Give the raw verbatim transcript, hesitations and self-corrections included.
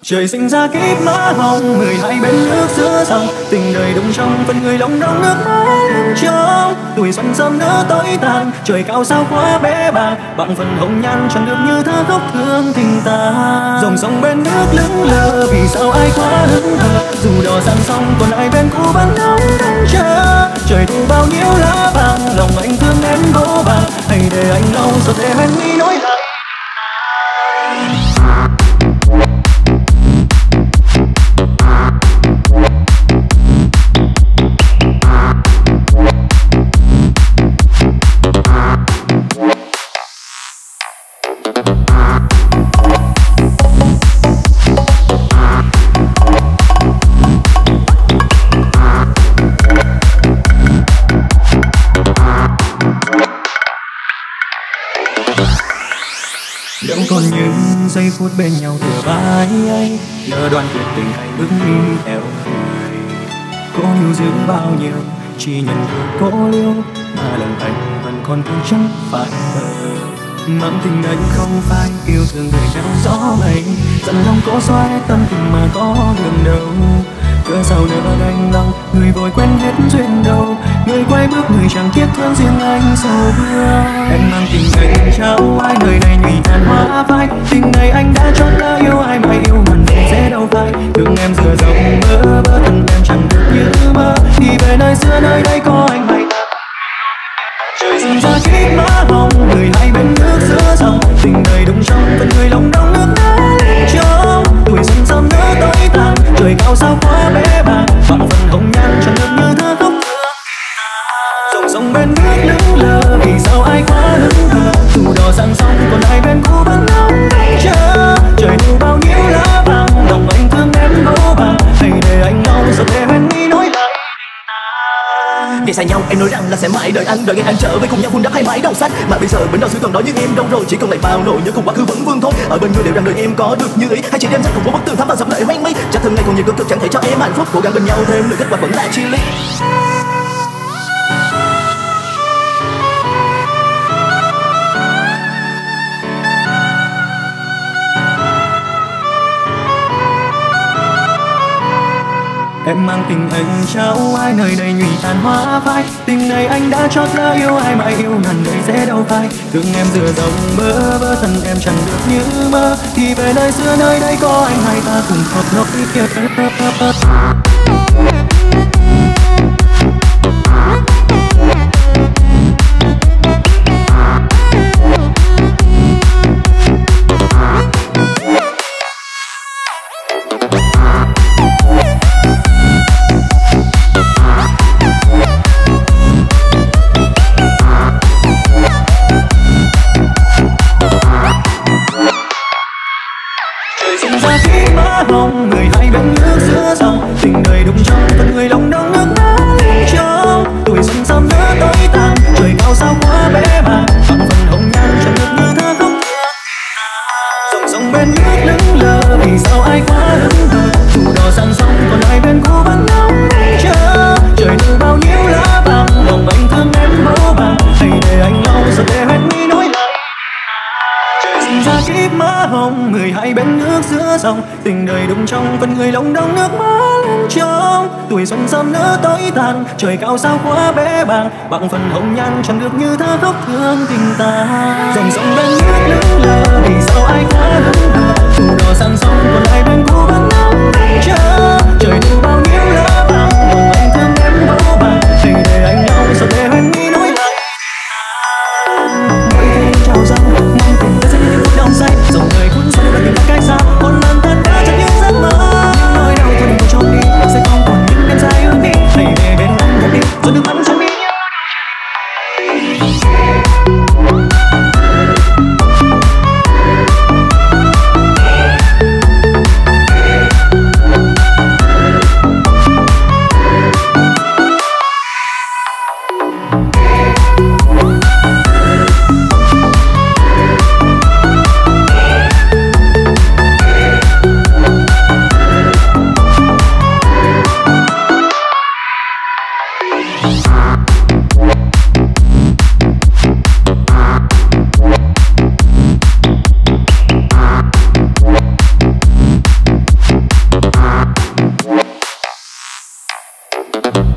Trời sinh ra kiếp má hồng, mười hai bên nước giữa dòng, tình đời đụng trong phần người lòng đông nước mắt lưng trong. Tuổi xuân sớm nỡ tối tàn, trời cao sao quá bé bàng, bằng phần hồng nhan tròn được như thơ khóc thương tình ta. Dòng sông bên nước lững lờ, vì sao ai quá hững hờ, dù đò sang sông còn ai bên cũ vẫn nóng đắn chờ. Trời thu bao nhiêu lá vàng, lòng anh thương em vô vàng, hãy để anh lâu rồi để em mi nói lại. Đâu còn những giây phút bên nhau thừa vai anh, lỡ đoạn tuyệt tình hay bước đi theo người. Cố níu giữ bao nhiêu, chỉ nhận được cố liêu, mà lòng anh vẫn còn thương chẳng phải thơ. Mang tình anh không phải yêu thương người theo gió mây, dặn lòng cố xoay tâm tình mà có đường đâu. Cớ sao nữa đành lòng, người vội quên hết duyên đâu, người quay bước người chẳng tiếc thương riêng anh sầu vương. Em mang tình anh trao ai, đời này nhụy tàn hoa phai, tình này anh đã chót lỡ yêu ai mà yêu hẳn sẽ đâu phai. Thương em dừa dòng mơ mơ, thân em chẳng được như mơ, thì về nơi xưa nơi đây có anh hay ta. Trời sinh ra kiếp má hồng, mười hai bên nước giữa dòng, tình đời đụng trong phần người lòng đông nước đá trong. Tuổi xuân sớm nỡ tối tàn, trời cao sao quá bé bàng, bằng phần hồng nhan tròn được như thơ khóc thương. Dòng sông bên nước lững lờ, vì sao ai quá hững hờ, dù đò sang sông còn ai bên cũ vẫn nóng chờ. Trời thu bao nhiêu lá vàng, lòng anh thương em vô vàng, hãy để anh lâu rồi để em đi nói lại. Ngày xa nhau em nói rằng là sẽ mãi đợi anh, đợi ngày anh trở về cùng nhau vun đắp hai mái đầu xanh. Mà bây giờ bên đầu xứ còn đó như em đâu rồi, chỉ còn lại bao nỗi nhớ cùng quá khứ vẫn vương thôi. Ở bên người liệu rằng đời em có được như ý, hay chỉ đêm dắt cùng vô bức tường thắm và dập lời hoang mi. Chắc thương ngày còn nhiều cực cực chẳng thể cho em hạnh phúc, cố gắng bên nhau thêm nữa kết quả vẫn là chia ly. Em mang tình anh trao ai, nơi đây nhụy tàn hoa phai, tình này anh đã chót lỡ yêu ai mà yêu hẳn đời sẽ đâu phai. Thương em dừa dòng bơ vơ, thân em chẳng được như mơ, thì về nơi xưa nơi đây có anh hai ta cùng hợp nỗi kia. Hồng, mười hai bên nước giữa dòng, tình đời đụng trong phần người lòng đông nước đá trong. Tuổi xuân sớm nỡ tối tàn, trời cao sao quá bé bàng, bằng phần hồng nhan tròn được như thơ khóc thương. Dòng sông bên nước lững lờ, vì sao ai quá hững hờ, dù đò sang sông còn ai bên cũ vẫn nóng chờ. Trời thu bao nhiêu lá vàng, lòng anh thương em vô vàng, hãy để anh lâu rồi để em mi nói lại. Sinh ra kiếp má hồng, mười hai bên nước giữa dòng, tình đời đụng trong phần người lòng đông nước mắt lưng trong. Tuổi xuân sớm nỡ tối tàn, trời cao sao quá bé bàng, bằng phần hồng nhan chẳng được như thơ khóc thương tình ta. Dòng sông bên nước lững lờ, vì sao ai quá hững hờ, dù đò sang sông còn ai bên cũ vẫn nóng chờ. Trời thu bao nhiêu lá vàng, lòng anh thương em vô vàng, hãy để anh lâu rồi để em đi nói lại. Mỗi khi chào rằng mang tình ta sẽ như những đong say, dòng đời cũng sẽ được tìm cách xa, còn lần thân đã chẳng những giấc mơ. Những nỗi đau thôi đừng có trốn đi, sẽ không còn những đêm dài ước đi, hãy về bên anh một đi, rồi nước mắt trong mi. Thank you.